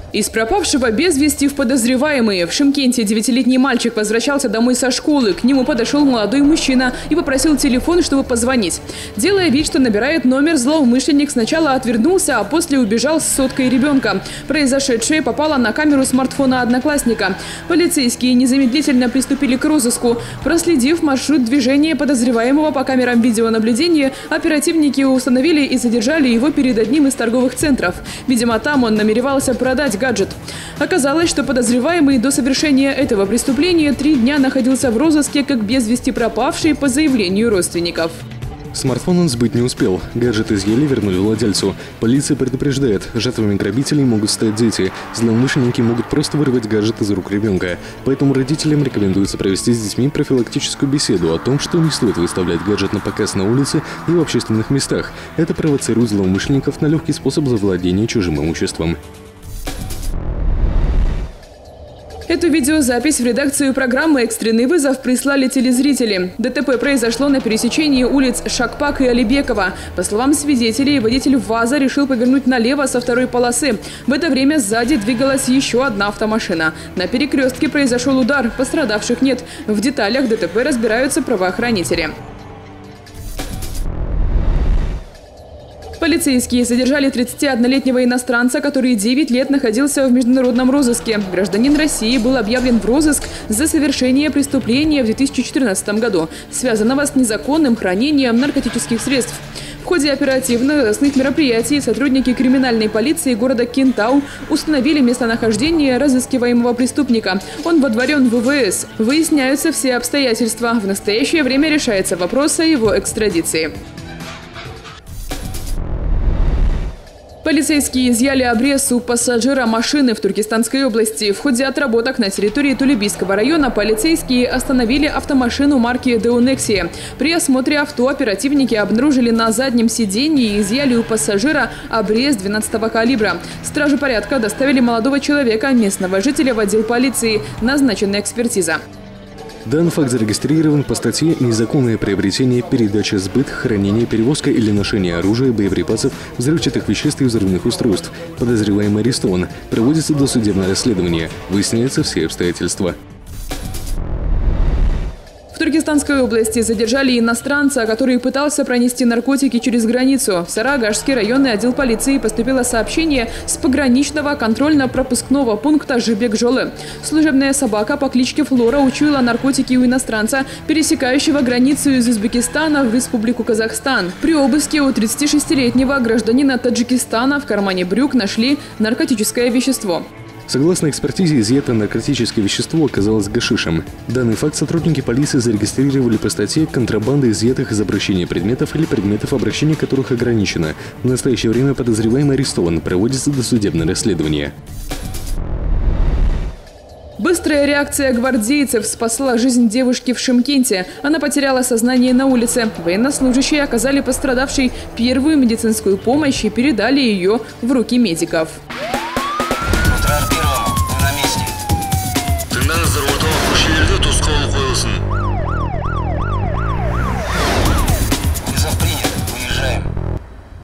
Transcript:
Из пропавшего без вести в подозреваемые. В Шымкенте 9-летний мальчик возвращался домой со школы. К нему подошел молодой мужчина и попросил телефон, чтобы позвонить. Делая вид, что набирает номер, злоумышленник сначала отвернулся, а после убежал с соткой ребенка. Произошедшее попало на камеру смартфона одноклассника. Полицейские незамедлительно приступили к розыску. Проследив маршрут движения подозреваемого по камерам видеонаблюдения, оперативники установили и задержали его перед одним из торговых центров. Видимо, там он намеревался продать гаджет. Оказалось, что подозреваемый до совершения этого преступления 3 дня находился в розыске как без вести пропавший по заявлению родственников. Смартфон он сбыть не успел. Гаджет изъяли, вернули владельцу. Полиция предупреждает, жертвами грабителей могут стать дети. Злоумышленники могут просто вырвать гаджет из рук ребенка. Поэтому родителям рекомендуется провести с детьми профилактическую беседу о том, что не стоит выставлять гаджет на показ на улице и в общественных местах. Это провоцирует злоумышленников на легкий способ завладения чужим имуществом. Эту видеозапись в редакцию программы «Экстренный вызов» прислали телезрители. ДТП произошло на пересечении улиц Шакпак и Алибекова. По словам свидетелей, водитель ВАЗа решил повернуть налево со второй полосы. В это время сзади двигалась еще одна автомашина. На перекрестке произошел удар, пострадавших нет. В деталях ДТП разбираются правоохранители. Полицейские задержали 31-летнего иностранца, который 9 лет находился в международном розыске. Гражданин России был объявлен в розыск за совершение преступления в 2014 году, связанного с незаконным хранением наркотических средств. В ходе оперативно-розыскных мероприятий сотрудники криминальной полиции города Кентау установили местонахождение разыскиваемого преступника. Он водворен в ВВС. Выясняются все обстоятельства. В настоящее время решается вопрос о его экстрадиции. Полицейские изъяли обрез у пассажира машины в Туркестанской области. В ходе отработок на территории Тулебийского района полицейские остановили автомашину марки «Деонексия». При осмотре авто оперативники обнаружили на заднем сиденье и изъяли у пассажира обрез 12-го калибра. Стражи порядка доставили молодого человека, местного жителя, в отдел полиции. Назначена экспертиза. Данный факт зарегистрирован по статье «Незаконное приобретение, передача, сбыт, хранение, перевозка или ношение оружия, боеприпасов, взрывчатых веществ и взрывных устройств». Подозреваемый арестован. Проводится досудебное расследование. Выясняются все обстоятельства. В Туркестанской области задержали иностранца, который пытался пронести наркотики через границу. В Сарыагашский районный отдел полиции поступило сообщение с пограничного контрольно-пропускного пункта Жибек-Жолы. Служебная собака по кличке Флора учуяла наркотики у иностранца, пересекающего границу из Узбекистана в Республику Казахстан. При обыске у 36-летнего гражданина Таджикистана в кармане брюк нашли наркотическое вещество. Согласно экспертизе, изъятое наркотическое вещество оказалось гашишем. Данный факт сотрудники полиции зарегистрировали по статье «Контрабанда изъятых из обращения предметов или предметов, обращения которых ограничено». В настоящее время подозреваемый арестован. Проводится досудебное расследование. Быстрая реакция гвардейцев спасла жизнь девушки в Шымкенте. Она потеряла сознание на улице. Военнослужащие оказали пострадавшей первую медицинскую помощь и передали ее в руки медиков.